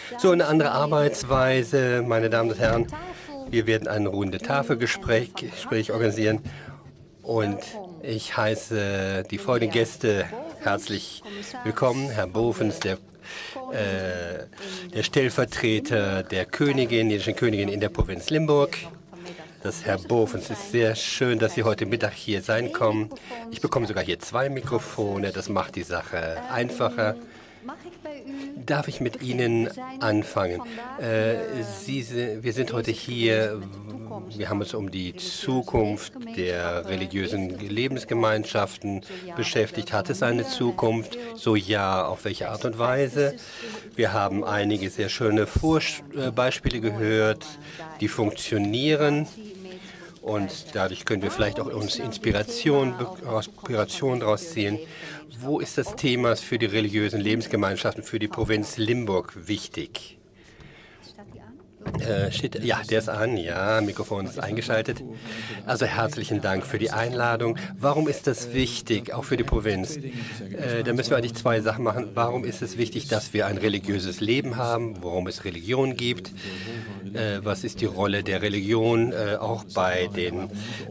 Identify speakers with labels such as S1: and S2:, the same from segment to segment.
S1: So eine andere Arbeitsweise, meine Damen und Herren. Wir werden ein runde Tafelgespräch organisieren und ich heiße die folgenden Gäste herzlich willkommen. Herr Bovens, der Stellvertreter der Königin, niedischen Königin in der Provinz Limburg. Das Herr Bovens, es ist sehr schön, dass Sie heute Mittag hier sein kommen. Ich bekomme sogar hier 2 Mikrofone, das macht die Sache einfacher. Darf ich mit Ihnen anfangen? Wir sind heute hier, wir haben uns um die Zukunft der religiösen Lebensgemeinschaften beschäftigt. Hat es eine Zukunft? So ja, auf welche Art und Weise? Wir haben einige sehr schöne Beispiele gehört, die funktionieren. Und dadurch können wir vielleicht auch uns Inspiration daraus ziehen. Wo ist das Thema für die religiösen Lebensgemeinschaften, für die Provinz Limburg wichtig? Ja, der ist an. Ja, Mikrofon ist eingeschaltet. Also herzlichen Dank für die Einladung. Warum ist das wichtig, auch für die Provinz? Da müssen wir eigentlich 2 Sachen machen. Warum ist es wichtig, dass wir ein religiöses Leben haben? Warum es Religion gibt? Was ist die Rolle der Religion auch bei dem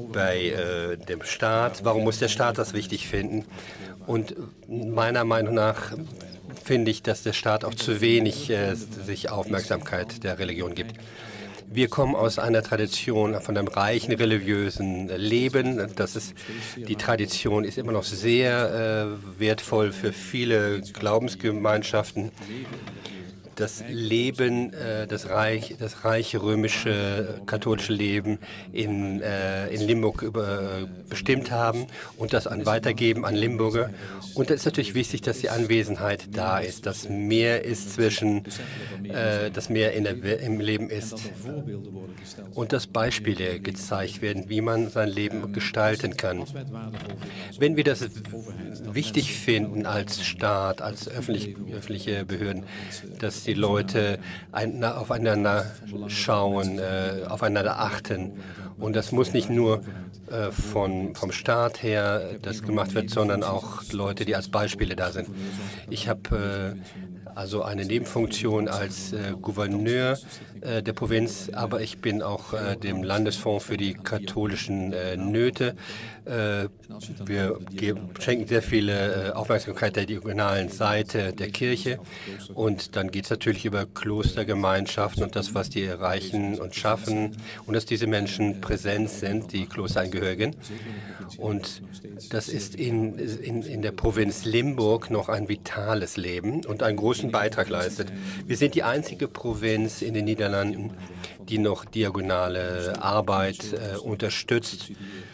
S1: Staat? Warum muss der Staat das wichtig finden? Und meiner Meinung nach finde ich, dass der Staat auch zu wenig sich Aufmerksamkeit der Religion gibt. Wir kommen aus einer Tradition von einem reichen religiösen Leben. Die Tradition ist immer noch sehr wertvoll für viele Glaubensgemeinschaften. Das Leben, das reiche römische katholische Leben in Limburg bestimmt haben und das weitergeben an Limburger. Und da ist natürlich wichtig, dass die Anwesenheit da ist, dass mehr ist im Leben ist und dass Beispiele gezeigt werden, wie man sein Leben gestalten kann. Wenn wir das wichtig finden als Staat, als öffentliche Behörden, dass die Leute aufeinander schauen, aufeinander achten. Und das muss nicht nur vom Staat her das gemacht wird, sondern auch Leute, die als Beispiele da sind. Ich habe also eine Nebenfunktion als Gouverneur der Provinz, aber ich bin auch dem Landesfonds für die katholischen Nöte. Wir schenken sehr viel Aufmerksamkeit der diakonalen Seite der Kirche und dann geht es natürlich über Klostergemeinschaften und das, was die erreichen und schaffen und dass diese Menschen präsent sind, die Klosterangehörigen. Und das ist in der Provinz Limburg noch ein vitales Leben und einen großen Beitrag leistet. Wir sind die einzige Provinz in den Niederlanden, die noch diakonale Arbeit unterstützt,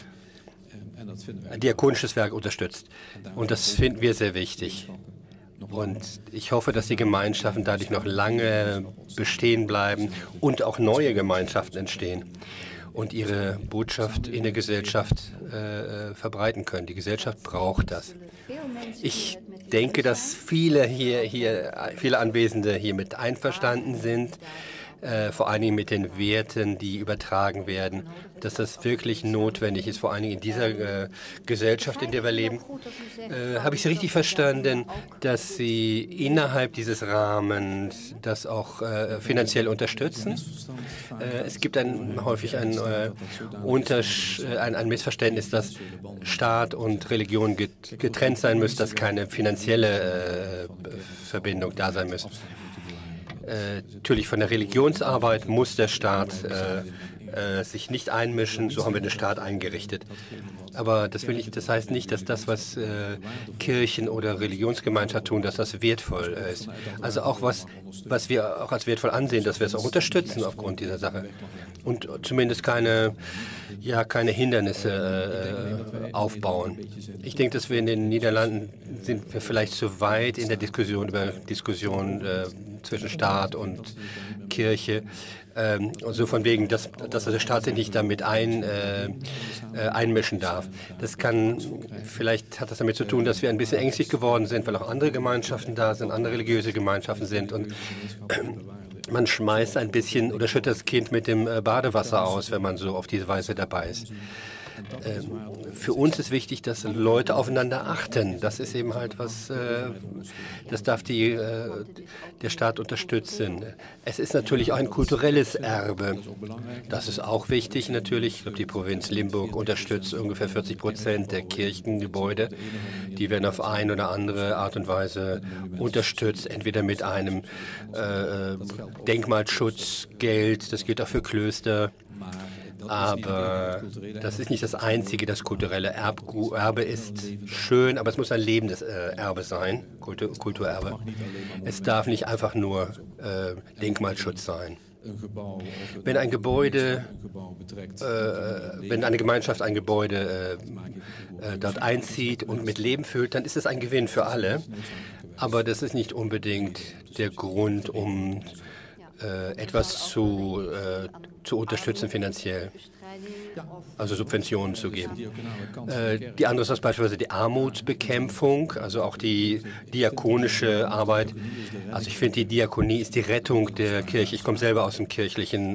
S1: diakonisches Werk unterstützt. Und das finden wir sehr wichtig. Und ich hoffe, dass die Gemeinschaften dadurch noch lange bestehen bleiben und auch neue Gemeinschaften entstehen und ihre Botschaft in der Gesellschaft verbreiten können. Die Gesellschaft braucht das. Ich denke, dass viele Anwesende hier mit einverstanden sind, vor allen Dingen mit den Werten, die übertragen werden, dass das wirklich notwendig ist, vor allen Dingen in dieser Gesellschaft, in der wir leben. Habe ich Sie richtig verstanden, dass Sie innerhalb dieses Rahmens das auch finanziell unterstützen? Es gibt häufig ein Missverständnis, dass Staat und Religion getrennt sein müssen, dass keine finanzielle Verbindung da sein muss. Natürlich von der Religionsarbeit muss der Staat sich nicht einmischen, so haben wir den Staat eingerichtet. Aber das heißt nicht, dass das, was Kirchen oder Religionsgemeinschaften tun, dass das wertvoll ist. Also auch was wir auch als wertvoll ansehen, dass wir es auch unterstützen aufgrund dieser Sache. Und zumindest keine Hindernisse aufbauen. Ich denke, dass wir in den Niederlanden sind wir vielleicht zu weit in der Diskussion zwischen Staat und Kirche. So von wegen, dass der Staat sich nicht damit einmischen darf. Vielleicht hat das damit zu tun, dass wir ein bisschen ängstlich geworden sind, weil auch andere Gemeinschaften da sind, andere religiöse Gemeinschaften sind und man schmeißt ein bisschen oder schüttet das Kind mit dem Badewasser aus, wenn man so auf diese Weise dabei ist. Für uns ist wichtig, dass Leute aufeinander achten. Das ist eben halt was, das darf der Staat unterstützen. Es ist natürlich auch ein kulturelles Erbe. Das ist auch wichtig natürlich. Ich glaube, die Provinz Limburg unterstützt ungefähr 40% der Kirchengebäude. Die werden auf eine oder andere Art und Weise unterstützt, entweder mit einem Denkmalschutzgeld, das gilt auch für Klöster. Aber das ist nicht das Einzige. Das kulturelle Erbe ist schön, aber es muss ein lebendes Erbe sein, Kulturerbe. Es darf nicht einfach nur Denkmalschutz sein. Wenn ein Gebäude, wenn eine Gemeinschaft ein Gebäude dort einzieht und mit Leben füllt, dann ist es ein Gewinn für alle. Aber das ist nicht unbedingt der Grund, um etwas zu unterstützen finanziell, also Subventionen zu geben. Die andere ist beispielsweise die Armutsbekämpfung, also auch die diakonische Arbeit. Also ich finde, die Diakonie ist die Rettung der Kirche. Ich komme selber aus dem kirchlichen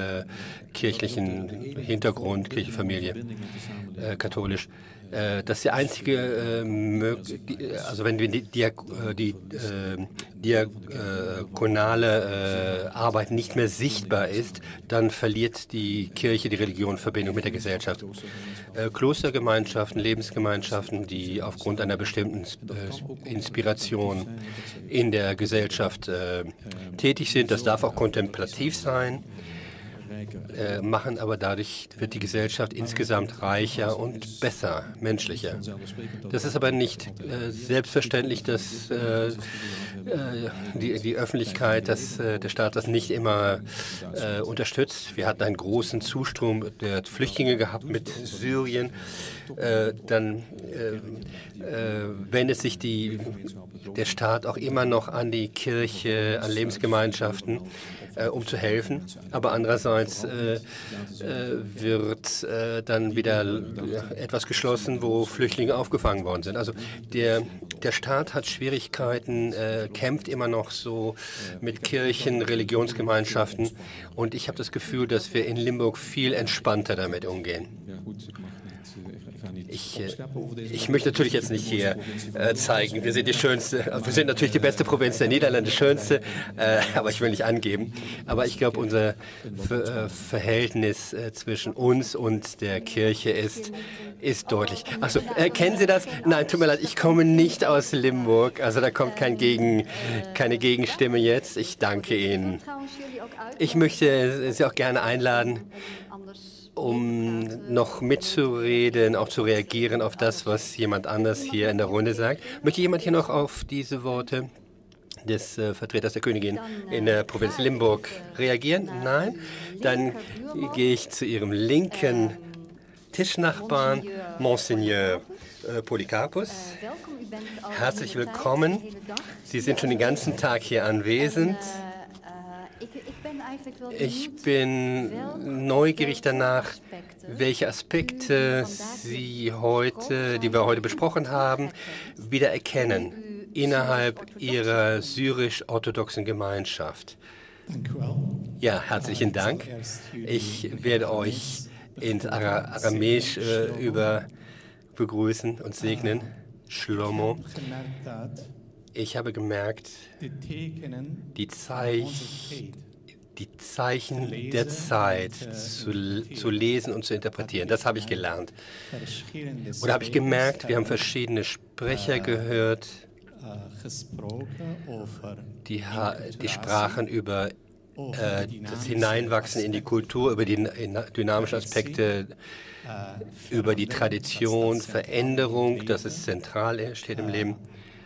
S1: Hintergrund, Kirchenfamilie, katholisch. Das ist die einzige also wenn die diakonale Arbeit nicht mehr sichtbar ist, dann verliert die Kirche, die Religion, Verbindung mit der Gesellschaft. Klostergemeinschaften, Lebensgemeinschaften, die aufgrund einer bestimmten Inspiration in der Gesellschaft tätig sind, das darf auch kontemplativ sein, machen, aber dadurch wird die Gesellschaft insgesamt reicher und besser, menschlicher. Das ist aber nicht selbstverständlich, dass die Öffentlichkeit, dass der Staat das nicht immer unterstützt. Wir hatten einen großen Zustrom der Flüchtlinge gehabt mit Syrien. Dann wendet sich der Staat auch immer noch an die Kirche, an Lebensgemeinschaften, um zu helfen. Aber andererseits wird dann wieder etwas geschlossen, wo Flüchtlinge aufgefangen worden sind. Also der Staat hat Schwierigkeiten, kämpft immer noch so mit Kirchen, Religionsgemeinschaften. Und ich habe das Gefühl, dass wir in Limburg viel entspannter damit umgehen. Ich möchte natürlich jetzt nicht hier zeigen, wir sind die schönste, wir sind natürlich die beste Provinz der Niederlande, schönste, aber ich will nicht angeben. Aber ich glaube, unser Verhältnis zwischen uns und der Kirche ist deutlich. Also, kennen Sie das? Nein, tut mir leid, ich komme nicht aus Limburg, also da kommt keine Gegenstimme jetzt. Ich danke Ihnen. Ich möchte Sie auch gerne einladen, um noch mitzureden, auch zu reagieren auf das, was jemand anders hier in der Runde sagt. Möchte jemand hier noch auf diese Worte des Vertreters der Königin in der Provinz Limburg reagieren? Nein? Dann gehe ich zu Ihrem linken Tischnachbarn, Monseigneur Polycarpus. Herzlich willkommen. Sie sind schon den ganzen Tag hier anwesend. Ich bin neugierig danach, welche Aspekte die wir heute besprochen haben, wieder erkennen innerhalb Ihrer syrisch-orthodoxen Gemeinschaft. Ja, herzlichen Dank. Ich werde euch ins Aramäisch begrüßen und segnen. Shlomo. Ich habe gemerkt, die Zeichen der Zeit zu lesen und zu interpretieren. Das habe ich gelernt. Oder habe ich gemerkt, wir haben verschiedene Sprecher gehört, die sprachen über das Hineinwachsen in die Kultur, über die dynamischen Aspekte, über die Tradition, Veränderung, das ist zentral, steht im Leben.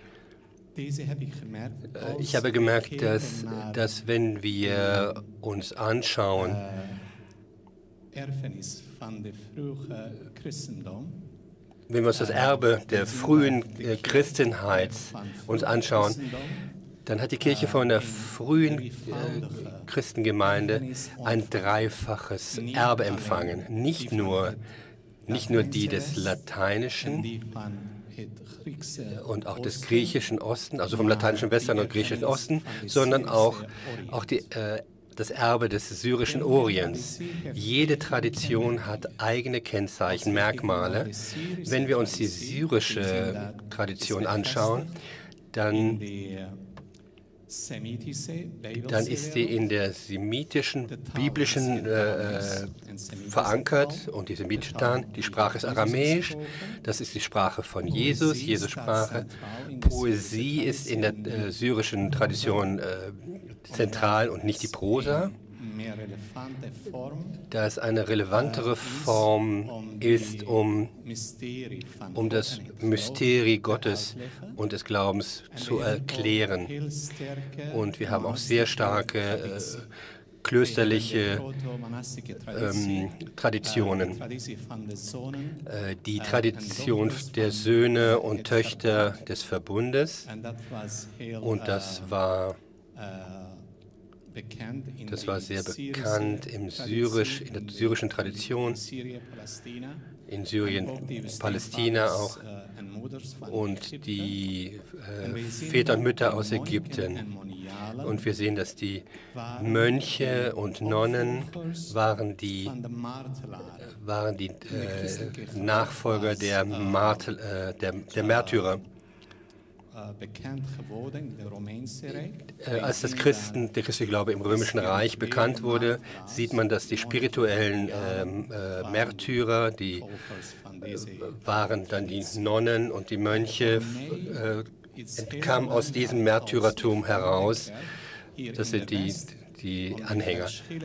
S1: Ich habe gemerkt, dass wenn wir uns anschauen, wenn wir uns das Erbe der frühen Christenheit uns anschauen, dann hat die Kirche von der frühen Christengemeinde ein dreifaches Erbe empfangen. Nicht nur die des Lateinischen und auch des griechischen Osten, also vom lateinischen Westen und griechischen Osten, sondern auch die das Erbe des syrischen Orients. Jede Tradition hat eigene Kennzeichen, Merkmale. Wenn wir uns die syrische Tradition anschauen, dann ist sie in der semitischen, biblischen verankert und die semitische die Sprache ist aramäisch, das ist die Sprache von Jesus, Jesus Sprache. Poesie ist in der syrischen Tradition zentral und nicht die Prosa. Da es eine relevantere Form ist, um das Mysterium Gottes und des Glaubens zu erklären. Und wir haben auch sehr starke klösterliche Traditionen. Die Tradition der Söhne und Töchter des Verbundes. Und das war sehr bekannt in der syrischen Tradition, in Syrien, Palästina auch, und die Väter und Mütter aus Ägypten. Und wir sehen, dass die Mönche und Nonnen waren die Nachfolger der Märtyrer. Als der christliche Glaube im Römischen Reich bekannt wurde, sieht man, dass die spirituellen Märtyrer, die waren dann die Nonnen und die Mönche, kamen aus diesem Märtyrertum heraus. Das sind die Anhänger.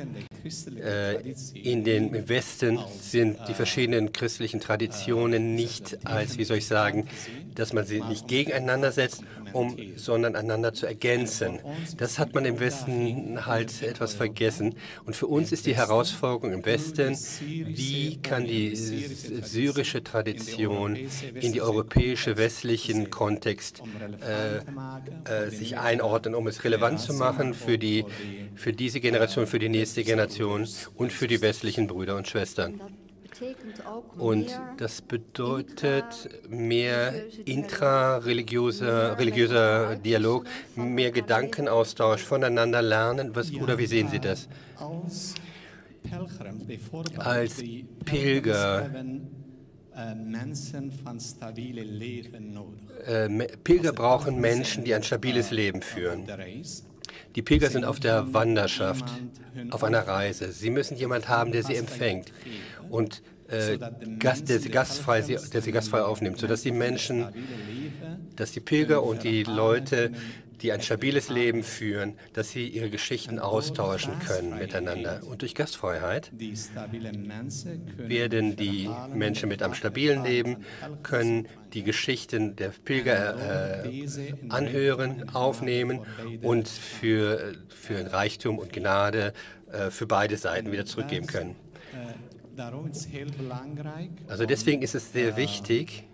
S1: Im Westen sind die verschiedenen christlichen Traditionen nicht als, wie soll ich sagen, dass man sie nicht gegeneinander setzt, sondern einander zu ergänzen. Das hat man im Westen halt etwas vergessen. Und für uns ist die Herausforderung im Westen, wie kann die syrische Tradition in die europäische westlichen Kontext sich einordnen, um es relevant zu machen für diese Generation, für die nächste Generation und für die westlichen Brüder und Schwestern. Und das bedeutet mehr religiöser Dialog, mehr Gedankenaustausch, voneinander lernen. Oder wie sehen Sie das? Als Pilger brauchen Menschen, die ein stabiles Leben führen. Die Pilger sind auf der Wanderschaft, auf einer Reise. Sie müssen jemanden haben, der sie empfängt und der sie gastfrei aufnimmt, sodass die Menschen, dass die Pilger und die Leute, die ein stabiles Leben führen, dass sie ihre Geschichten austauschen können miteinander. Und durch Gastfreiheit werden die Menschen mit einem stabilen Leben, können die Geschichten der Pilger anhören, aufnehmen und für Reichtum und Gnade für beide Seiten wieder zurückgeben können. Also deswegen ist es sehr wichtig,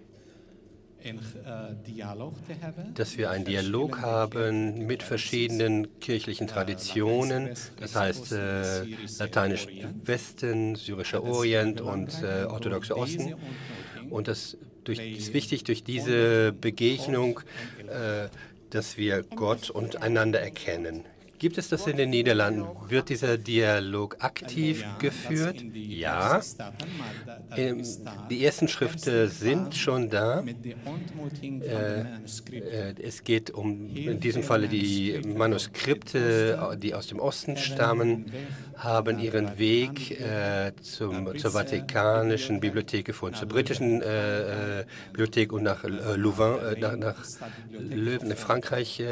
S1: dass wir einen Dialog haben mit verschiedenen kirchlichen Traditionen, das heißt lateinisch Westen, syrischer Orient und orthodoxer Osten. Und das ist wichtig durch diese Begegnung, dass wir Gott und einander erkennen. Gibt es das in den Niederlanden? Wird dieser Dialog aktiv geführt? Ja. Die ersten Schritte sind schon da. Es geht in diesem Falle die Manuskripte, die aus dem Osten stammen, haben ihren Weg zur Vatikanischen Bibliothek gefunden, zur britischen Bibliothek und nach Louvain, nach Leuven in Frankreich.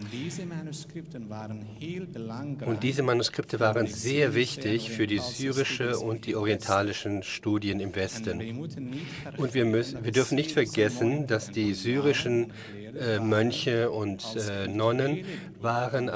S1: Und diese Manuskripte waren sehr wichtig für die syrische und die orientalischen Studien im Westen. Und wir dürfen nicht vergessen, dass die syrischen Mönche und Nonnen waren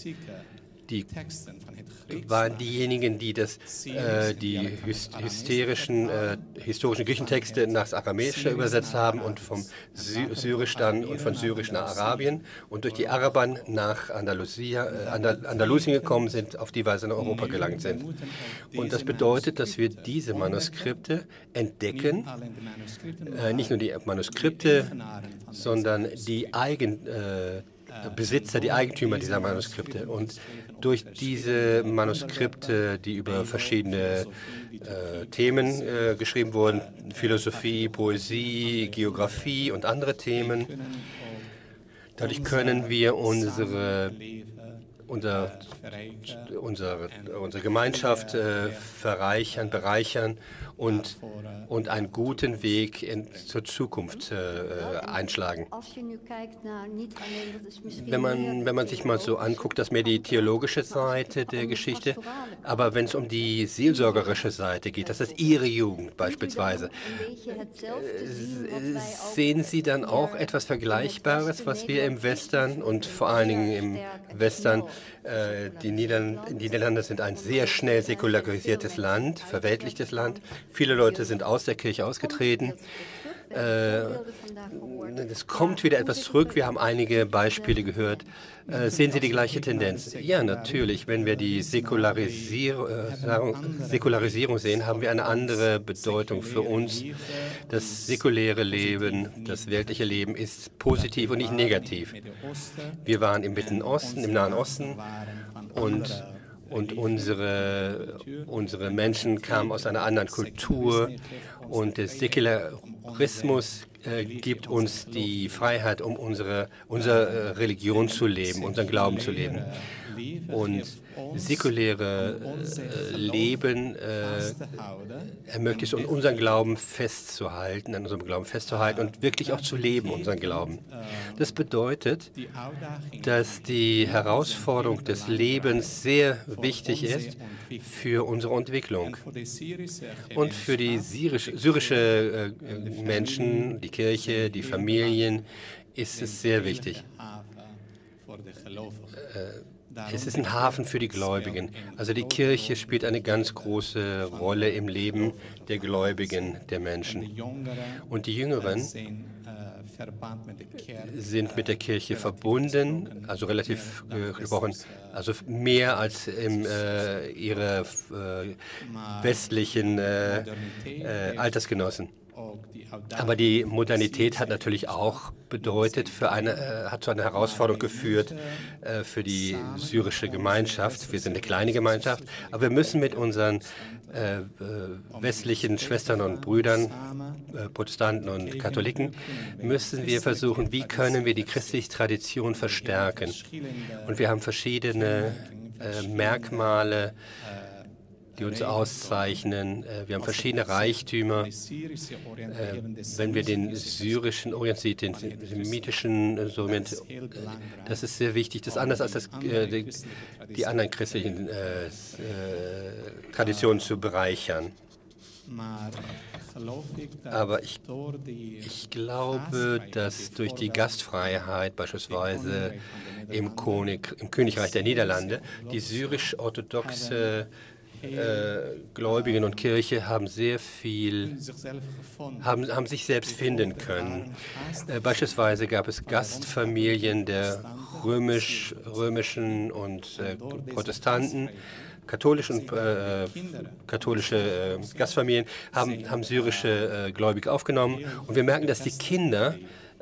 S1: diejenigen, die die historischen Küchentexte nach Aramäischer übersetzt haben und vom Syrisch dann und von Syrisch nach Arabien und durch die Araber nach Andalusien gekommen sind, auf die Weise nach Europa gelangt sind. Und das bedeutet, dass wir diese Manuskripte entdecken, nicht nur die Manuskripte, sondern die Besitzer, die Eigentümer dieser Manuskripte. Und durch diese Manuskripte, die über verschiedene Themen geschrieben wurden, Philosophie, Poesie, Geografie und andere Themen, dadurch können wir unsere Gemeinschaft bereichern und einen guten Weg zur Zukunft einschlagen. Wenn man sich mal so anguckt, das ist mehr die theologische Seite der Geschichte, aber wenn es um die seelsorgerische Seite geht, das ist Ihre Jugend beispielsweise, sehen Sie dann auch etwas Vergleichbares, was wir im Western und vor allen Dingen im Western, die Niederlande sind ein sehr schnell säkularisiertes Land, verweltlichtes Land. Viele Leute sind aus der Kirche ausgetreten. Es kommt wieder etwas zurück. Wir haben einige Beispiele gehört. Sehen Sie die gleiche Tendenz? Ja, natürlich. Wenn wir die Säkularisierung sehen, haben wir eine andere Bedeutung für uns. Das säkuläre Leben, das weltliche Leben ist positiv und nicht negativ. Wir waren im Nahen Osten und unsere Menschen kamen aus einer anderen Kultur und der Säkularismus gibt uns die Freiheit, um unsere Religion zu leben, unseren Glauben zu leben. Und säkuläre Leben ermöglicht es, unseren Glauben festzuhalten, an unserem Glauben festzuhalten und wirklich auch zu leben, unseren Glauben. Das bedeutet, dass die Herausforderung des Lebens sehr wichtig ist für unsere Entwicklung und für die syrische Menschen, die Kirche, die Familien ist es sehr wichtig. Es ist ein Hafen für die Gläubigen. Also die Kirche spielt eine ganz große Rolle im Leben der Gläubigen, der Menschen. Und die Jüngeren sind mit der Kirche verbunden, also relativ gesprochen, also mehr als ihre westlichen Altersgenossen. Aber die Modernität hat natürlich auch hat zu einer Herausforderung geführt für die syrische Gemeinschaft. Wir sind eine kleine Gemeinschaft, aber wir müssen mit unseren westlichen Schwestern und Brüdern, Protestanten und Katholiken, müssen wir versuchen, wie können wir die christliche Tradition verstärken. Und wir haben verschiedene Merkmale, die uns auszeichnen. Wir haben verschiedene Reichtümer. Wenn wir den syrischen Orient sehen, den semitischen Orient, das ist sehr wichtig. Das ist anders als die anderen christlichen Traditionen zu bereichern. Aber ich glaube, dass durch die Gastfreiheit beispielsweise im Königreich der Niederlande die syrisch-orthodoxe Gläubigen und Kirche haben sich selbst finden können. Beispielsweise gab es Gastfamilien der römischen und Protestanten. Katholische Gastfamilien haben syrische Gläubige aufgenommen. Und wir merken, dass die Kinder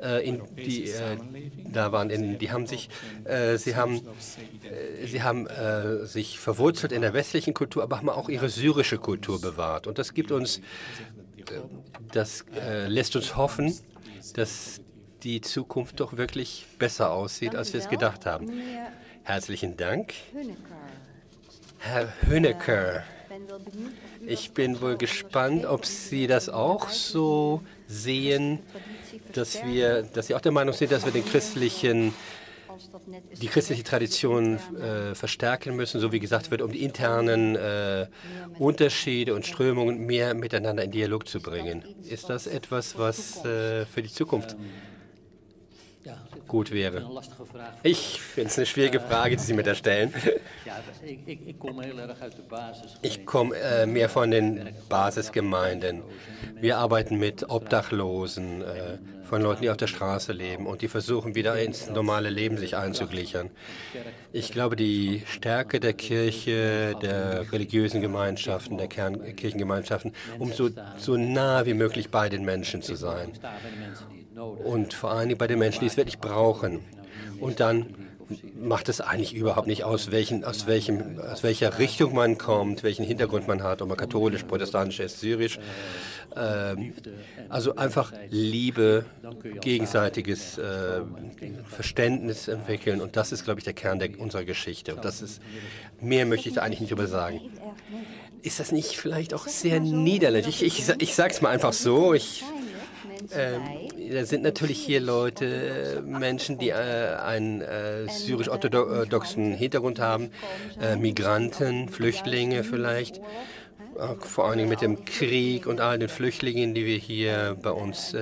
S1: da waren, sie haben sich verwurzelt in der westlichen Kultur, aber haben auch ihre syrische Kultur bewahrt. Und das lässt uns hoffen, dass die Zukunft doch wirklich besser aussieht, als wir es gedacht haben. Herzlichen Dank. Herr Hoenecker, ich bin wohl gespannt, ob Sie das auch so sehen, dass Sie auch der Meinung sind, dass wir die christliche Tradition verstärken müssen, so wie gesagt wird, um die internen Unterschiede und Strömungen mehr miteinander in Dialog zu bringen. Ist das etwas, was für die Zukunft gut wäre? Ich finde es eine schwierige Frage, die Sie mir da stellen. Ich komme mehr von den Basisgemeinden. Wir arbeiten mit Obdachlosen, von Leuten, die auf der Straße leben und die versuchen, wieder ins normale Leben sich einzugliedern. Ich glaube, die Stärke der Kirche, der religiösen Gemeinschaften, der Kernkirchengemeinschaften, um so nah wie möglich bei den Menschen zu sein. Und vor allen Dingen bei den Menschen, die es wirklich brauchen. Und dann macht es eigentlich überhaupt nicht aus welcher Richtung man kommt, welchen Hintergrund man hat, ob man katholisch, protestantisch ist, syrisch. Also einfach Liebe, gegenseitiges Verständnis entwickeln. Und das ist, glaube ich, der Kern unserer Geschichte. Und mehr möchte ich da eigentlich nicht drüber sagen. Ist das nicht vielleicht auch sehr niederländisch? Ich sage es mal einfach so. Da sind natürlich hier Menschen, die einen syrisch-orthodoxen Hintergrund haben, Migranten, Flüchtlinge vielleicht, vor allen Dingen mit dem Krieg und all den Flüchtlingen, die wir hier bei uns,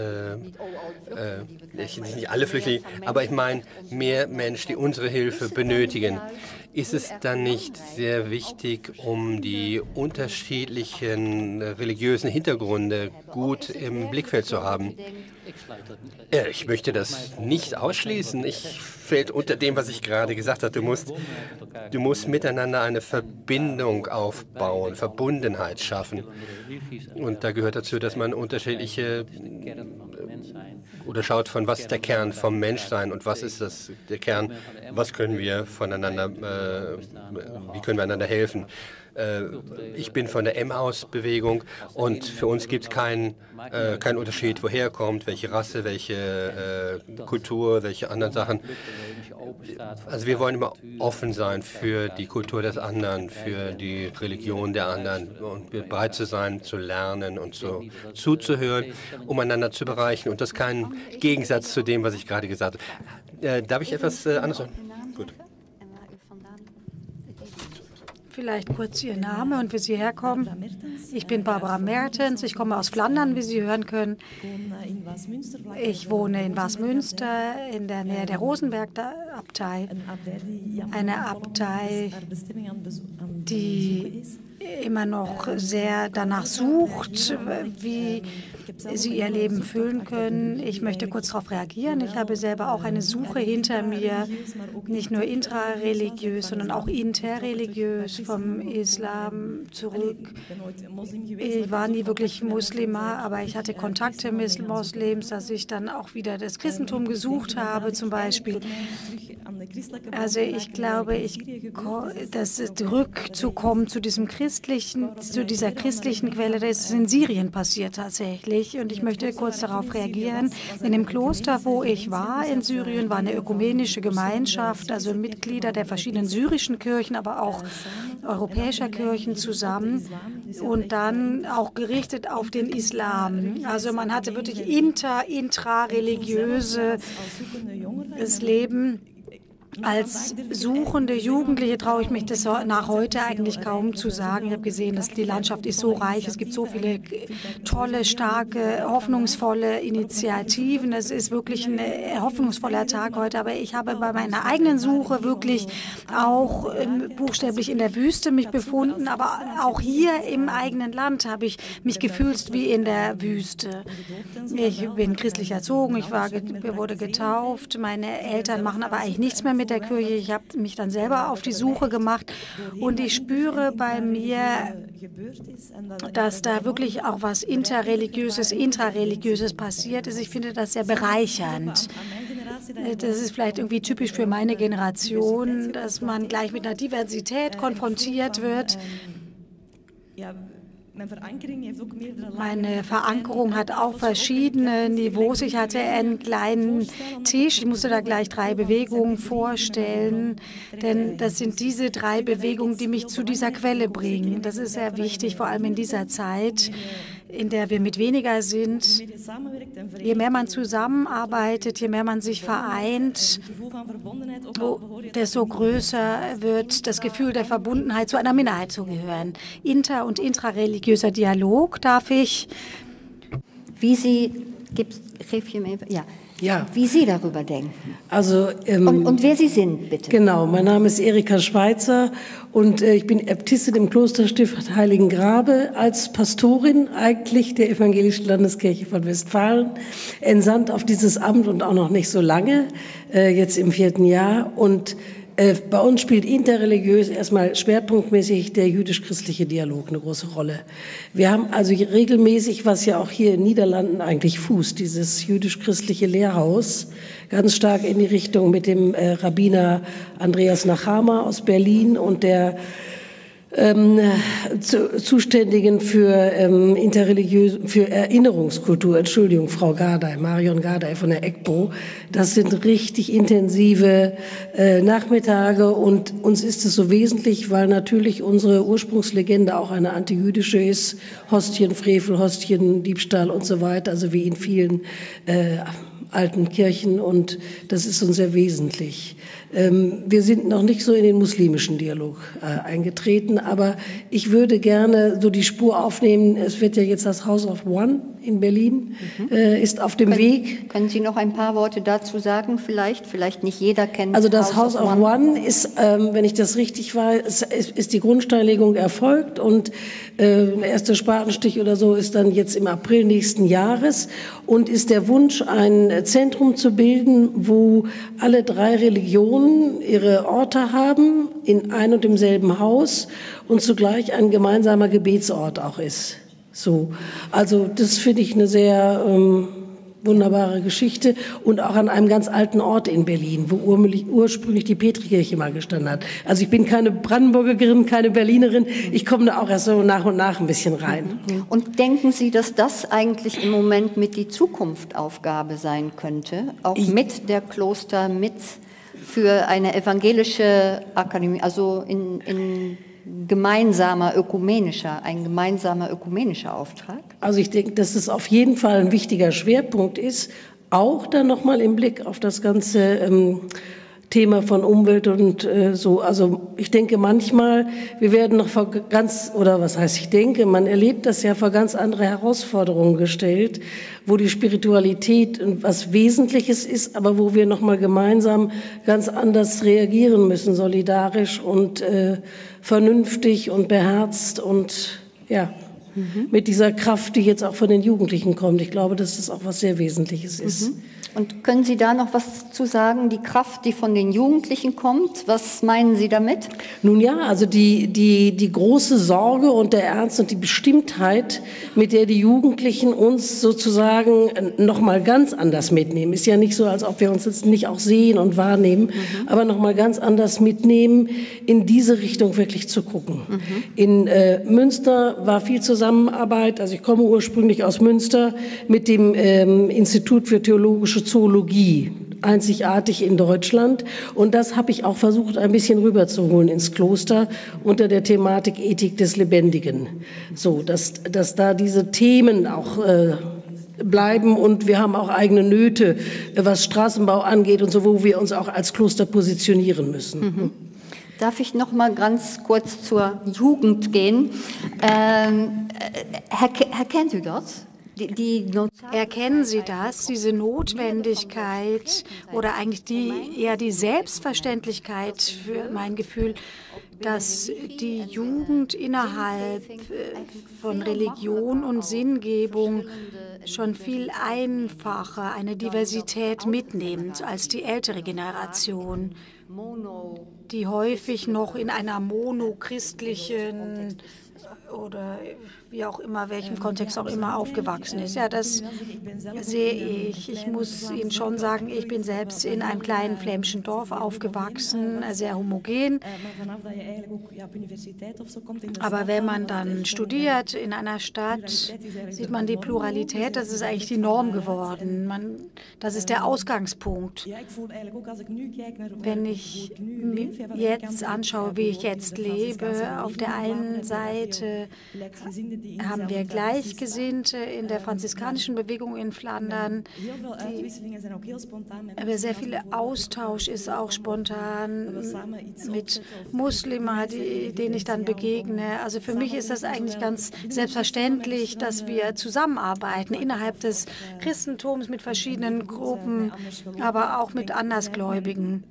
S1: nicht alle Flüchtlinge, aber ich meine mehr Menschen, die unsere Hilfe benötigen. Ist es dann nicht sehr wichtig, um die unterschiedlichen religiösen Hintergründe gut im Blickfeld zu haben? Ich möchte das nicht ausschließen. Fällt unter dem, was ich gerade gesagt habe. Du musst miteinander eine Verbindung aufbauen, Verbundenheit schaffen. Und da gehört dazu, dass man unterschiedliche oder schaut, von was ist der Kern vom Menschsein und was ist der Kern, was können wir wie können wir einander helfen. Ich bin von der Emmaus-Bewegung und für uns gibt es keinen Unterschied, woher kommt, welche Rasse, welche Kultur, welche anderen Sachen. Also wir wollen immer offen sein für die Kultur des anderen, für die Religion der anderen und bereit zu sein, zu lernen und zuzuhören, um einander zu bereichern. Und das ist kein Gegensatz zu dem, was ich gerade gesagt habe. Darf ich etwas anderes sagen? Gut.
S2: Vielleicht kurz Ihr Name und wie Sie herkommen. Ich bin Barbara Mertens, ich komme aus Flandern, wie Sie hören können. Ich wohne in Wasmünster, in der Nähe der Rosenberg-Abtei. Eine Abtei, die immer noch sehr danach sucht, wie sie ihr Leben füllen können. Ich möchte kurz darauf reagieren. Ich habe selber auch eine Suche hinter mir, nicht nur intrareligiös, sondern auch interreligiös vom Islam zurück. Ich war nie wirklich Muslima, aber ich hatte Kontakte mit Moslems, dass ich dann auch wieder das Christentum gesucht habe zum Beispiel. Also ich glaube, dass zurückzukommen zu dieser christlichen Quelle, das ist in Syrien passiert tatsächlich. Und ich möchte kurz darauf reagieren. In dem Kloster, wo ich war in Syrien, war eine ökumenische Gemeinschaft, also Mitglieder der verschiedenen syrischen Kirchen, aber auch europäischer Kirchen zusammen und dann auch gerichtet auf den Islam. Also man hatte wirklich intrareligiöses Leben. Als suchende Jugendliche traue ich mich das nach heute eigentlich kaum zu sagen. Ich habe gesehen, dass die Landschaft ist so reich. Es gibt so viele tolle, starke, hoffnungsvolle Initiativen. Es ist wirklich ein hoffnungsvoller Tag heute. Aber ich habe bei meiner eigenen Suche wirklich auch buchstäblich in der Wüste mich befunden. Aber auch hier im eigenen Land habe ich mich gefühlt wie in der Wüste. Ich bin christlich erzogen. Ich wurde getauft. Meine Eltern machen aber eigentlich nichts mehr mit der Kirche. Ich habe mich dann selber auf die Suche gemacht und ich spüre bei mir, dass da wirklich auch was intrareligiöses passiert ist. Ich finde das sehr bereichernd. Das ist vielleicht irgendwie typisch für meine Generation, dass man gleich mit einer Diversität konfrontiert wird. Meine Verankerung hat auch verschiedene Niveaus. Ich hatte einen kleinen Tisch. Ich musste da gleich 3 Bewegungen vorstellen, denn das sind diese 3 Bewegungen, die mich zu dieser Quelle bringen. Das ist sehr wichtig, vor allem in dieser Zeit, in der wir mit weniger sind. Je mehr man zusammenarbeitet, je mehr man sich vereint, desto größer wird das Gefühl der Verbundenheit, zu einer Minderheit zu gehören. Inter- und intrareligiöser Dialog, darf ich?
S3: Wie Sie, geef je me even, ja. Ja.
S4: Wie Sie darüber denken.
S3: Also,
S4: und wer Sie sind, bitte.
S3: Genau, mein Name ist Erika Schweitzer und ich bin Äbtissin im Klosterstift Heiligen Grabe, als Pastorin eigentlich der Evangelischen Landeskirche von Westfalen, entsannt auf dieses Amt und auch noch nicht so lange, jetzt im 4. Jahr. Und bei uns spielt interreligiös erstmal schwerpunktmäßig der jüdisch-christliche Dialog eine große Rolle. Wir haben also regelmäßig, was ja auch hier in den Niederlanden eigentlich fußt, dieses jüdisch-christliche Lehrhaus, ganz stark in die Richtung mit dem Rabbiner Andreas Nachama aus Berlin und der Zuständigen für für Erinnerungskultur, Entschuldigung, Frau Gardey, Marion Gardey von der EGBO. Das sind richtig intensive Nachmittage und uns ist es so wesentlich, weil natürlich unsere Ursprungslegende auch eine antijüdische ist, Hostienfrevel, Hostiendiebstahl und so weiter, also wie in vielen alten Kirchen, und das ist uns sehr wesentlich. Wir sind noch nicht so in den muslimischen Dialog eingetreten, aber ich würde gerne so die Spur aufnehmen. Es wird ja jetzt das House of One in Berlin, ist auf dem Weg.
S4: Können Sie noch ein paar Worte dazu sagen? Vielleicht nicht jeder kennt.
S3: Also das House of One ist, wenn ich das richtig weiß, ist die Grundsteinlegung erfolgt und der erste Spatenstich oder so ist dann jetzt im April nächsten Jahres und ist der Wunsch, ein Zentrum zu bilden, wo alle 3 Religionen ihre Orte haben, in ein und demselben Haus und zugleich ein gemeinsamer Gebetsort auch ist. So, also das finde ich eine sehr wunderbare Geschichte und auch an einem ganz alten Ort in Berlin, wo ursprünglich die Petrikirche mal gestanden hat. Also ich bin keine Brandenburgerin, keine Berlinerin, ich komme da auch erst so nach und nach ein bisschen rein.
S4: Und denken Sie, dass das eigentlich im Moment mit die Zukunftsaufgabe sein könnte, auch mit der Kloster, mit für eine evangelische Akademie, also ein gemeinsamer ökumenischer Auftrag?
S3: Also ich denke, dass es auf jeden Fall ein wichtiger Schwerpunkt ist, auch dann nochmal im Blick auf das ganze Thema von Umwelt und so. Also ich denke manchmal, wir werden noch vor man erlebt das ja vor ganz andere Herausforderungen gestellt, wo die Spiritualität was Wesentliches ist, aber wo wir nochmal gemeinsam ganz anders reagieren müssen, solidarisch und vernünftig und beherzt und ja, mit dieser Kraft, die jetzt auch von den Jugendlichen kommt. Ich glaube, dass das auch was sehr Wesentliches ist.
S4: Und können Sie da noch was zu sagen, die Kraft, die von den Jugendlichen kommt? Was meinen Sie damit?
S3: Nun ja, also die große Sorge und der Ernst und die Bestimmtheit, mit der die Jugendlichen uns sozusagen noch mal ganz anders mitnehmen. Ist ja nicht so, als ob wir uns jetzt nicht auch sehen und wahrnehmen, aber noch mal ganz anders mitnehmen, in diese Richtung wirklich zu gucken. In Münster war viel Zusammenarbeit, also ich komme ursprünglich aus Münster, mit dem Institut für theologische Zoologie, einzigartig in Deutschland. Und das habe ich auch versucht, ein bisschen rüberzuholen ins Kloster unter der Thematik Ethik des Lebendigen. So, dass da diese Themen auch bleiben und wir haben auch eigene Nöte, was Straßenbau angeht und so, wo wir uns auch als Kloster positionieren müssen.
S4: Darf ich noch mal ganz kurz zur Jugend gehen? Erkennen Sie das?
S2: Erkennen Sie das, diese Notwendigkeit oder eigentlich eher die Selbstverständlichkeit für mein Gefühl, dass die Jugend innerhalb von Religion und Sinngebung schon viel einfacher eine Diversität mitnimmt als die ältere Generation, die häufig noch in einer monochristlichen oder wie auch immer, welchem Kontext auch immer aufgewachsen ist. Ja, das sehe ich. Ich muss Ihnen schon sagen, ich bin selbst in einem kleinen flämischen Dorf aufgewachsen, sehr homogen. Aber wenn man dann studiert in einer Stadt, sieht man die Pluralität, das ist eigentlich die Norm geworden. Das ist der Ausgangspunkt. Wenn ich mir jetzt anschaue, wie ich jetzt lebe, auf der einen Seite haben wir Gleichgesinnte in der franziskanischen Bewegung in Flandern. Aber sehr viel Austausch ist auch spontan mit Muslimen, denen ich dann begegne. Also für mich ist das eigentlich ganz selbstverständlich, dass wir zusammenarbeiten innerhalb des Christentums mit verschiedenen Gruppen, aber auch mit Andersgläubigen.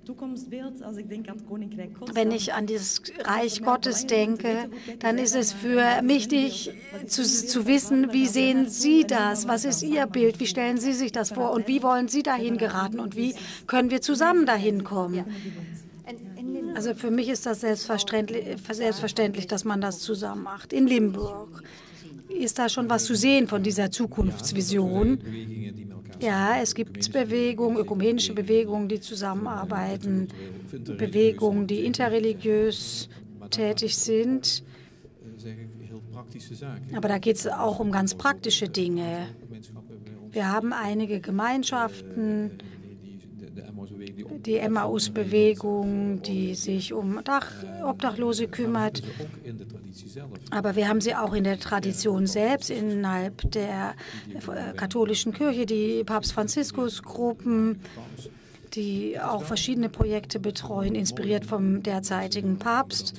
S2: Wenn ich an dieses Reich Gottes denke, dann ist es für mich wichtig zu wissen, wie sehen Sie das? Was ist Ihr Bild? Wie stellen Sie sich das vor? Und wie wollen Sie dahin geraten? Und wie können wir zusammen dahin kommen? Also für mich ist das selbstverständlich, dass man das zusammen macht. In Limburg ist da schon was zu sehen von dieser Zukunftsvision. Ja, es gibt Bewegungen, ökumenische Bewegungen, die zusammenarbeiten, Bewegungen, die interreligiös tätig sind. Aber da geht es auch um ganz praktische Dinge. Wir haben einige Gemeinschaften, die Emmaus-Bewegung, die sich um Obdachlose kümmert. Aber wir haben sie auch in der Tradition selbst, innerhalb der katholischen Kirche, die Papst-Franziskus-Gruppen, die auch verschiedene Projekte betreuen, inspiriert vom derzeitigen Papst.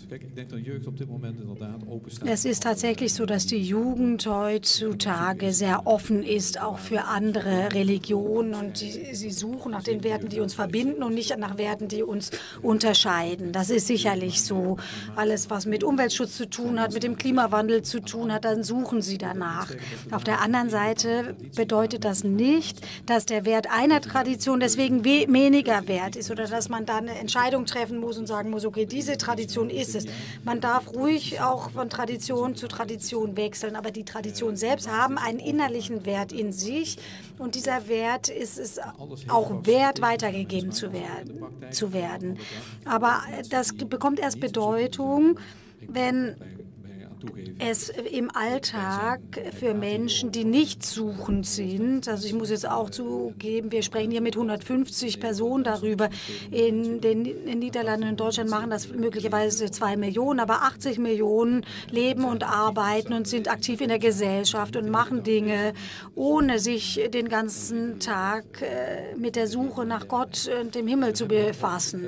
S2: Es ist tatsächlich so, dass die Jugend heutzutage sehr offen ist, auch für andere Religionen. Und sie suchen nach den Werten, die uns verbinden und nicht nach Werten, die uns unterscheiden. Das ist sicherlich so. Alles, was mit Umweltschutz zu tun hat, mit dem Klimawandel zu tun hat, dann suchen sie danach. Auf der anderen Seite bedeutet das nicht, dass der Wert einer Tradition deswegen weniger wert ist oder dass man da eine Entscheidung treffen muss und sagen muss, okay, diese Tradition ist es. Man darf ruhig auch von Tradition zu Tradition wechseln, aber die Traditionen selbst haben einen innerlichen Wert in sich und dieser Wert ist es auch wert, weitergegeben zu werden. Aber das bekommt erst Bedeutung, wenn es im Alltag für Menschen, die nicht suchend sind, also ich muss jetzt auch zugeben, wir sprechen hier mit 150 Personen darüber, in den Niederlanden und in Deutschland machen das möglicherweise 2 Millionen, aber 80 Millionen leben und arbeiten und sind aktiv in der Gesellschaft und machen Dinge, ohne sich den ganzen Tag mit der Suche nach Gott und dem Himmel zu befassen.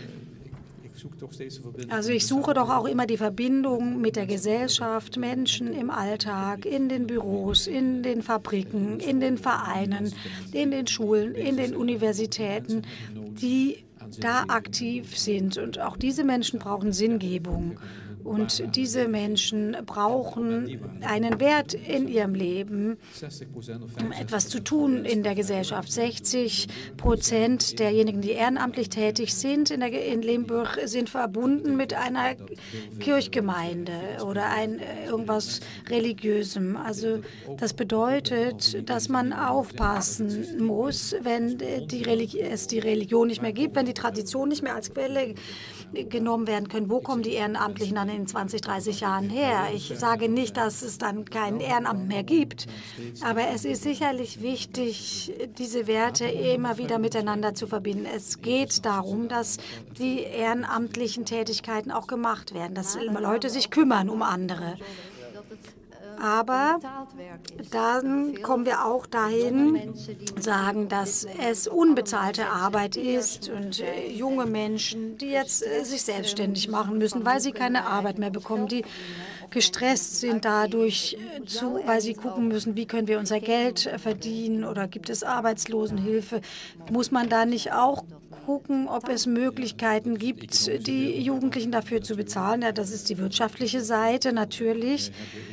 S2: Also ich suche doch auch immer die Verbindung mit der Gesellschaft, Menschen im Alltag, in den Büros, in den Fabriken, in den Vereinen, in den Schulen, in den Universitäten, die da aktiv sind. Und auch diese Menschen brauchen Sinngebung. Und diese Menschen brauchen einen Wert in ihrem Leben, um etwas zu tun in der Gesellschaft. 60% derjenigen, die ehrenamtlich tätig sind in Limburg, sind verbunden mit einer Kirchgemeinde oder irgendwas Religiösem. Also das bedeutet, dass man aufpassen muss, wenn es die Religion nicht mehr gibt, wenn die Tradition nicht mehr als Quelle genommen werden können. Wo kommen die Ehrenamtlichen dann in 20, 30 Jahren her? Ich sage nicht, dass es dann kein Ehrenamt mehr gibt, aber es ist sicherlich wichtig, diese Werte immer wieder miteinander zu verbinden. Es geht darum, dass die ehrenamtlichen Tätigkeiten auch gemacht werden, dass Leute sich kümmern um andere. Aber dann kommen wir auch dahin, sagen, dass es unbezahlte Arbeit ist und junge Menschen, die jetzt sich selbstständig machen müssen, weil sie keine Arbeit mehr bekommen, die gestresst sind dadurch, weil sie gucken müssen, wie können wir unser Geld verdienen oder gibt es Arbeitslosenhilfe. Muss man da nicht auch gucken, ob es Möglichkeiten gibt, die Jugendlichen dafür zu bezahlen? Ja, das ist die wirtschaftliche Seite natürlich.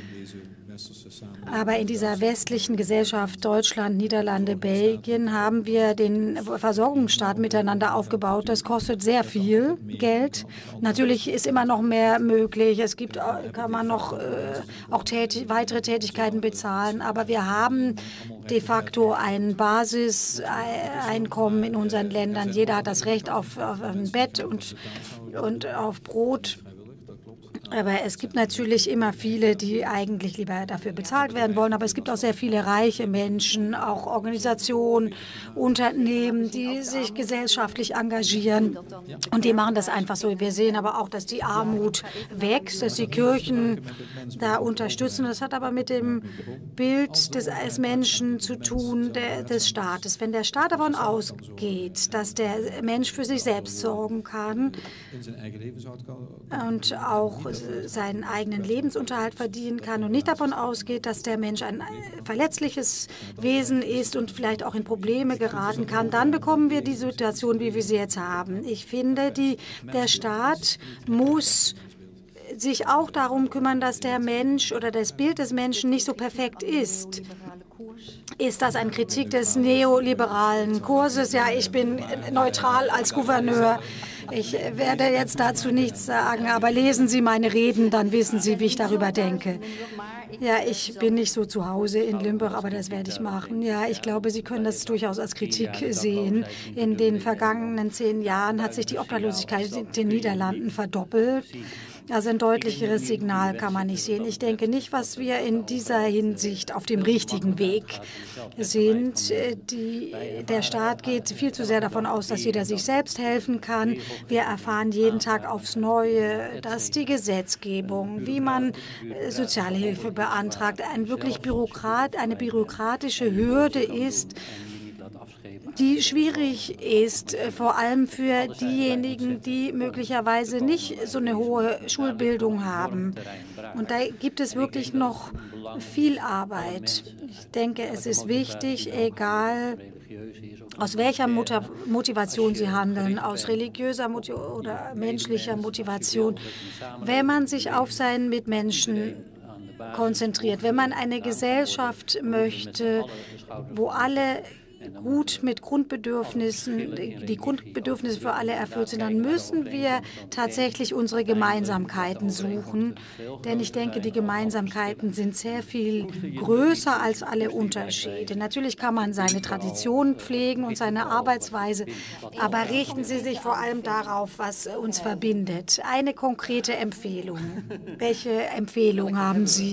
S2: Aber in dieser westlichen Gesellschaft, Deutschland, Niederlande, Belgien, haben wir den Versorgungsstaat miteinander aufgebaut. Das kostet sehr viel Geld. Natürlich ist immer noch mehr möglich. Kann man noch auch weitere Tätigkeiten bezahlen. Aber wir haben de facto ein Basiseinkommen in unseren Ländern. Jeder hat das Recht auf ein Bett und auf Brot. Aber es gibt natürlich immer viele, die eigentlich lieber dafür bezahlt werden wollen. Aber es gibt auch sehr viele reiche Menschen, auch Organisationen, Unternehmen, die sich gesellschaftlich engagieren. Und die machen das einfach so. Wir sehen aber auch, dass die Armut wächst, dass die Kirchen da unterstützen. Das hat aber mit dem Bild des Menschen zu tun, des Staates. Wenn der Staat davon ausgeht, dass der Mensch für sich selbst sorgen kann und auch seinen eigenen Lebensunterhalt verdienen kann und nicht davon ausgeht, dass der Mensch ein verletzliches Wesen ist und vielleicht auch in Probleme geraten kann, dann bekommen wir die Situation, wie wir sie jetzt haben. Ich finde, der Staat muss sich auch darum kümmern, dass der Mensch oder das Bild des Menschen nicht so perfekt ist. Ist das eine Kritik des neoliberalen Kurses? Ja, ich bin neutral als Gouverneur. Ich werde jetzt dazu nichts sagen, aber lesen Sie meine Reden, dann wissen Sie, wie ich darüber denke. Ja, ich bin nicht so zu Hause in Limburg, aber das werde ich machen. Ja, ich glaube, Sie können das durchaus als Kritik sehen. In den vergangenen 10 Jahren hat sich die Obdachlosigkeit in den Niederlanden verdoppelt. Also ein deutlicheres Signal kann man nicht sehen. Ich denke nicht, was wir in dieser Hinsicht auf dem richtigen Weg sind. Der Staat geht viel zu sehr davon aus, dass jeder sich selbst helfen kann. Wir erfahren jeden Tag aufs Neue, dass die Gesetzgebung, wie man Sozialhilfe beantragt, eine bürokratische Hürde ist, die schwierig ist, vor allem für diejenigen, die möglicherweise nicht so eine hohe Schulbildung haben. Und da gibt es wirklich noch viel Arbeit. Ich denke, es ist wichtig, egal aus welcher Motivation Sie handeln, aus religiöser oder menschlicher Motivation, wenn man sich auf seinen Mitmenschen konzentriert, wenn man eine Gesellschaft möchte, wo alle gut mit Grundbedürfnissen, die Grundbedürfnisse für alle erfüllt sind, dann müssen wir tatsächlich unsere Gemeinsamkeiten suchen. Denn ich denke, die Gemeinsamkeiten sind sehr viel größer als alle Unterschiede. Natürlich kann man seine Traditionen pflegen und seine Arbeitsweise, aber richten Sie sich vor allem darauf, was uns verbindet. Eine konkrete Empfehlung. Welche Empfehlung haben Sie?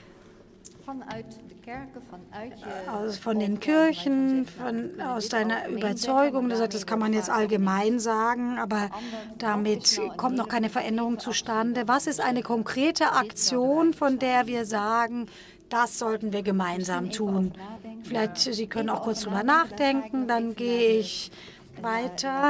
S2: Von den Kirchen, aus deiner Überzeugung, du sagst, das kann man jetzt allgemein sagen, aber damit kommt noch keine Veränderung zustande. Was ist eine konkrete Aktion, von der wir sagen, das sollten wir gemeinsam tun? Vielleicht, Sie können auch kurz drüber nachdenken, dann gehe ich weiter.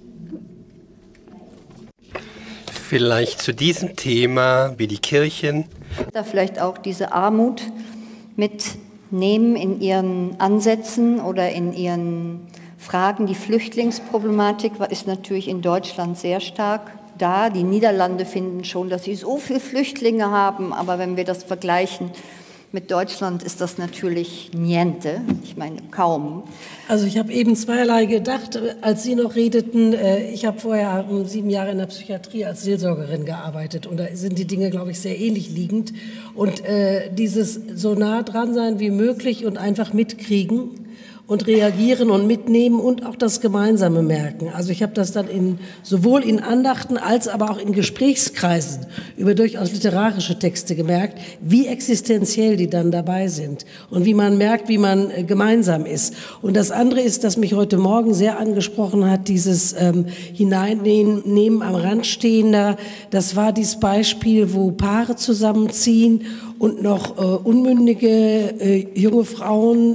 S1: Vielleicht zu diesem Thema, wie die Kirchen.
S4: Da vielleicht auch diese Armut mitnehmen in ihren Ansätzen oder in ihren Fragen. Die Flüchtlingsproblematik ist natürlich in Deutschland sehr stark da. Die Niederlande finden schon, dass sie so viele Flüchtlinge haben, aber wenn wir das vergleichen mit Deutschland, ist das natürlich niente, ich meine kaum.
S3: Also ich habe eben zweierlei gedacht, als Sie noch redeten. Ich habe vorher 7 Jahre in der Psychiatrie als Seelsorgerin gearbeitet und da sind die Dinge, glaube ich, sehr ähnlich liegend. Und dieses so nah dran sein wie möglich und einfach mitkriegen und reagieren und mitnehmen und auch das Gemeinsame merken. Also ich habe das dann sowohl in Andachten als aber auch in Gesprächskreisen über durchaus literarische Texte gemerkt, wie existenziell die dann dabei sind und wie man merkt, wie man gemeinsam ist. Und das andere ist, dass mich heute Morgen sehr angesprochen hat, dieses Hineinnehmen am Rand stehender. Das war dieses Beispiel, wo Paare zusammenziehen und noch unmündige junge Frauen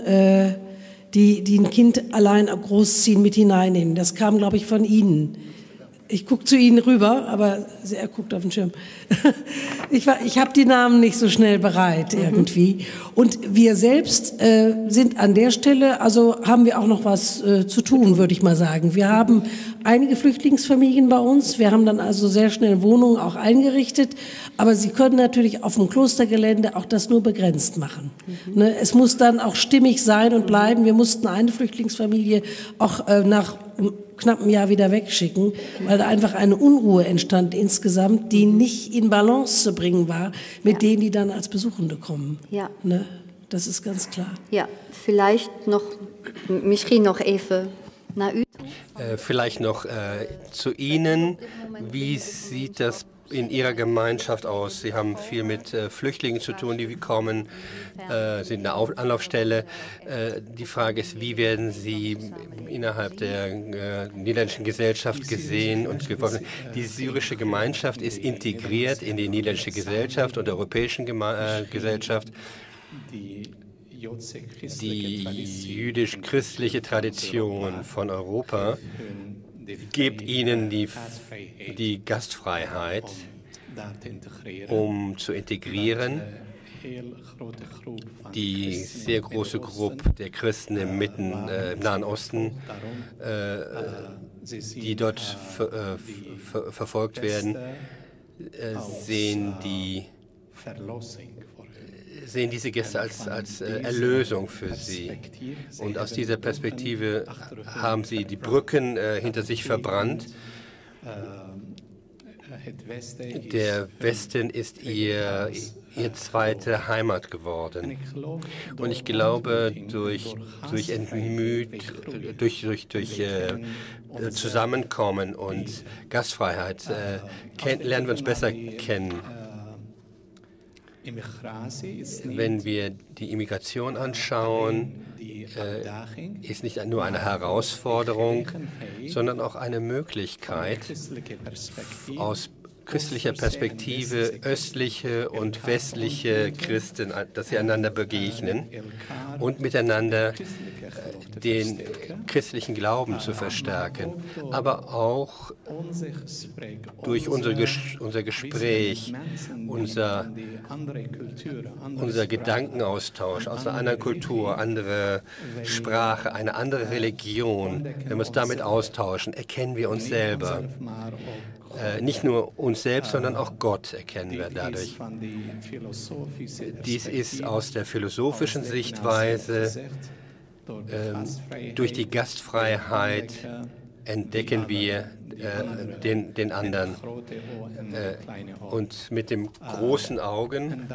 S3: die ein Kind allein großziehen, mit hineinnehmen. Das kam, glaube ich, von Ihnen. Ich gucke zu Ihnen rüber, aber er guckt auf den Schirm. Ich habe die Namen nicht so schnell bereit irgendwie. Und wir selbst sind an der Stelle, also haben wir auch noch was zu tun, würde ich mal sagen. Wir haben einige Flüchtlingsfamilien bei uns. Wir haben dann also sehr schnell Wohnungen auch eingerichtet. Aber Sie können natürlich auf dem Klostergelände auch das nur begrenzt machen. Ne? Es muss dann auch stimmig sein und bleiben. Wir mussten eine Flüchtlingsfamilie auch nach knapp einem Jahr wieder wegschicken, weil da einfach eine Unruhe entstand insgesamt, die nicht in Balance zu bringen war mit denen, die dann als Besuchende kommen.
S4: Ja.
S3: Ne? Das ist ganz klar.
S4: Ja, vielleicht noch, misschien noch even naar u.
S1: Vielleicht noch zu Ihnen. Wie sieht das in Ihrer Gemeinschaft aus? Sie haben viel mit Flüchtlingen zu tun, die kommen, sind eine Anlaufstelle. Die Frage ist, wie werden Sie innerhalb der niederländischen Gesellschaft gesehen und geworden? Die syrische Gemeinschaft ist integriert in die niederländische Gesellschaft und der europäischen Gesellschaft. Die jüdisch-christliche Tradition von Europa gibt ihnen die Gastfreiheit, um zu integrieren. Die sehr große Gruppe der Christen im Nahen Osten, die dort verfolgt werden, sehen diese Gäste als Erlösung für sie. Und aus dieser Perspektive haben sie die Brücken hinter sich verbrannt. Der Westen ist ihr zweite Heimat geworden. Und ich glaube, durch Zusammenkommen und Gastfreiheit lernen wir uns besser kennen. Wenn wir die Immigration anschauen, ist nicht nur eine Herausforderung, sondern auch eine Möglichkeit, aus christlicher Perspektive östliche und westliche Christen, dass sie einander begegnen und miteinander den christlichen Glauben zu verstärken, aber auch durch unser Gespräch, unser Gedankenaustausch aus einer anderen Kultur, andere Sprache, eine andere Religion. Wenn wir uns damit austauschen, erkennen wir uns selber. Nicht nur uns selbst, sondern auch Gott erkennen wir dadurch. Dies ist aus der philosophischen Sichtweise. Durch die Gastfreiheit entdecken wir den anderen. Und mit dem großen Augen.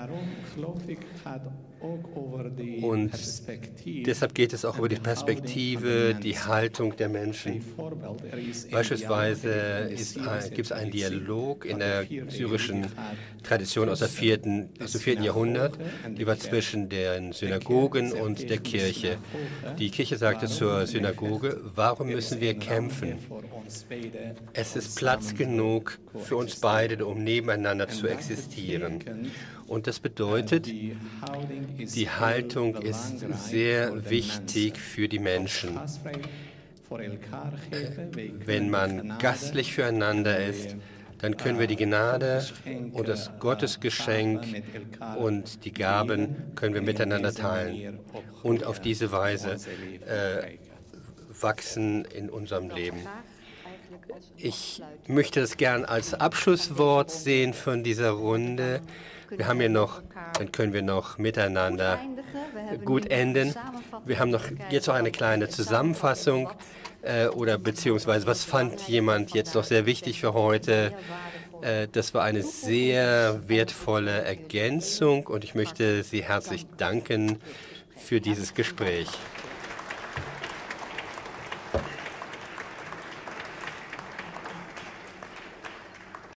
S1: Und deshalb geht es auch über die Perspektive, die Haltung der Menschen. Beispielsweise gibt es einen Dialog in der syrischen Tradition aus dem 4. Jahrhundert, die war zwischen den Synagogen und der Kirche. Die Kirche sagte zur Synagoge, warum müssen wir kämpfen? Es ist Platz genug für uns beide, um nebeneinander zu existieren. Und das bedeutet, die Haltung ist sehr wichtig für die Menschen. Wenn man gastlich füreinander ist, dann können wir die Gnade und das Gottesgeschenk und die Gaben können wir miteinander teilen und auf diese Weise wachsen in unserem Leben. Ich möchte das gern als Abschlusswort sehen von dieser Runde. Wir haben hier noch, dann können wir noch miteinander gut enden. Wir haben jetzt noch eine kleine Zusammenfassung oder beziehungsweise was fand jemand jetzt noch sehr wichtig für heute. Das war eine sehr wertvolle Ergänzung und ich möchte Sie herzlich danken für dieses Gespräch.